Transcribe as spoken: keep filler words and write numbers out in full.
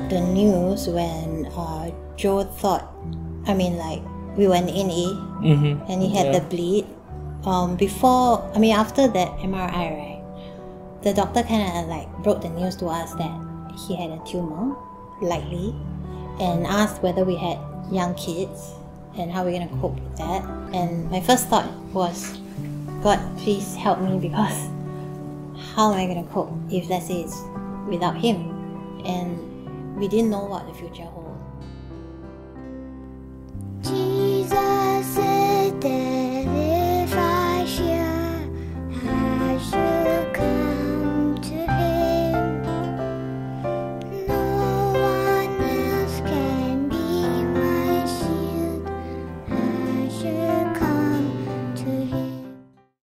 the news when uh, Joe thought, I mean like we went in A mm-hmm. and he had yeah. the bleed. Um, before, I mean after that M R I, right, the doctor kind of like broke the news to us that he had a tumor, likely, and asked whether we had young kids and how we're going to cope with that. And my first thought was, God, please help me, because how am I going to cope if let's say it's without him? And we didn't know what the future holds.